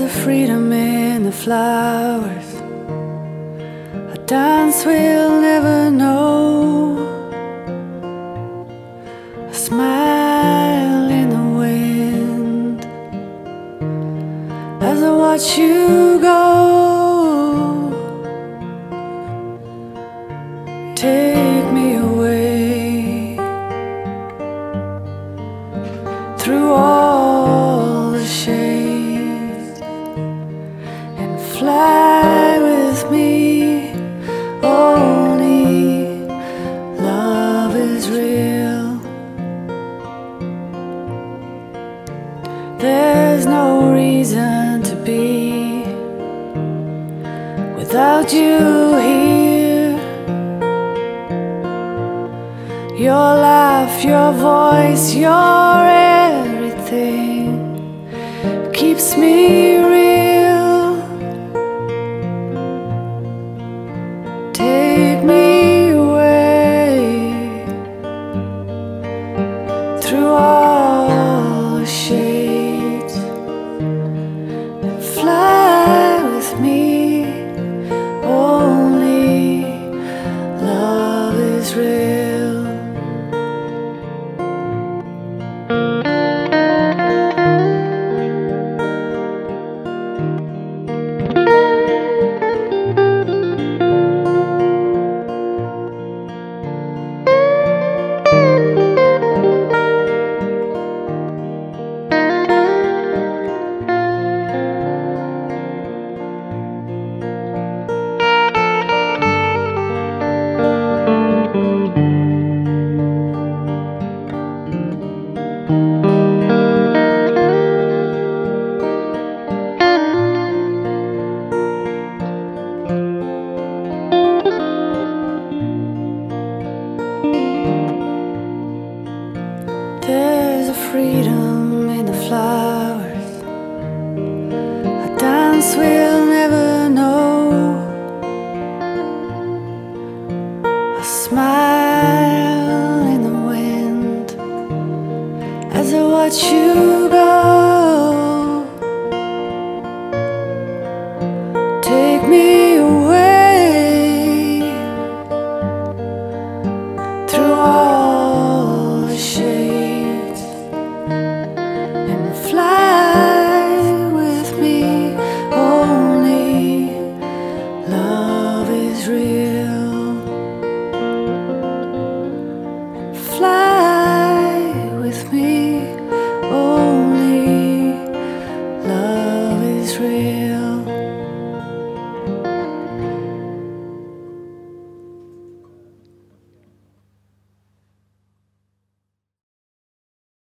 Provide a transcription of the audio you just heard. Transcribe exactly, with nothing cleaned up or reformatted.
a freedom in the flowers, a dance we'll never know, a smile in the wind as I watch you go. Take me away through all the shades and fly with me. Only love is real. There's no reason to be without you here. Your laugh, your voice, your everything keeps me real. Take me away through all the shades and fly with me. Only love is real. There's a freedom in the flowers, a dance we'll never know, a smile in the wind as I watch you go. Take me